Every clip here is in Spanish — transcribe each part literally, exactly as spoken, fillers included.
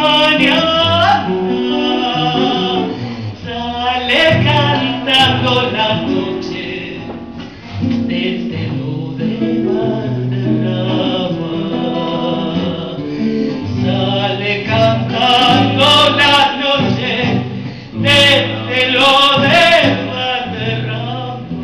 mañana sale cantando la noche desde lo de Valderrama. Sale cantando la noche desde lo de Valderrama.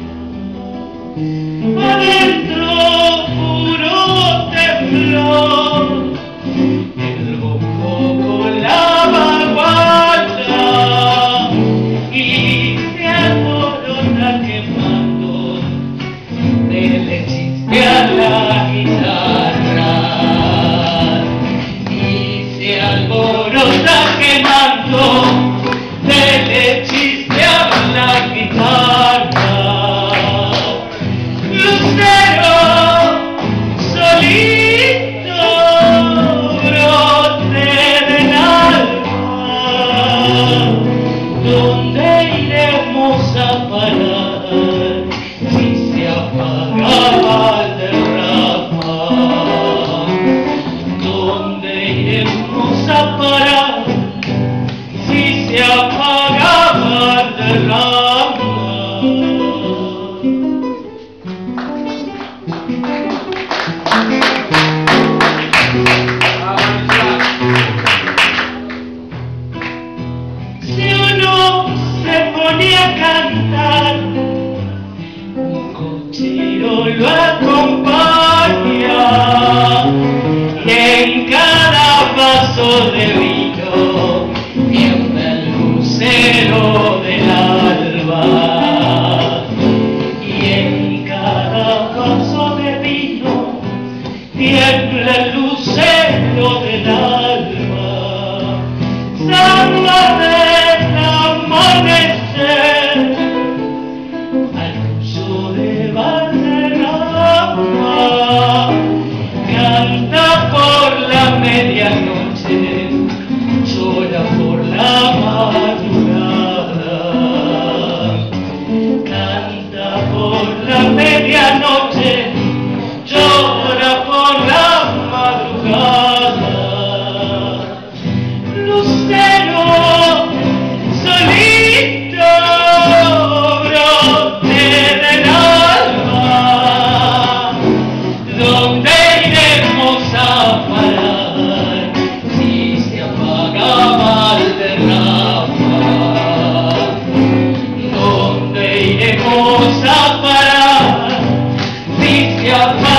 Adentro puro temblor, el bombo con la baguala, y se alborota quemando del chiste a la guitarra, y se alborota quemando del chiste a la guitarra. Lucero solito, brote del alma, ¿dónde iremos a parar si se apaga Valderrama? ¿Dónde iremos a parar si se apaga Valderrama? Si uno se ponía a cantar, un cochero lo acompaña, y en cada vaso de vino tiembla el lucero del alba, y en cada vaso de vino tiembla el lucero del alma. Samba del amanecer al uso de Valderrama, canta por la medianoche, llora por la madrugada, canta por la medianoche, llora por la madrugada. Lucero solito, brote del alma, ¿dónde iremos a parar si se apaga Valderrama? ¿Dónde iremos a parar si se apaga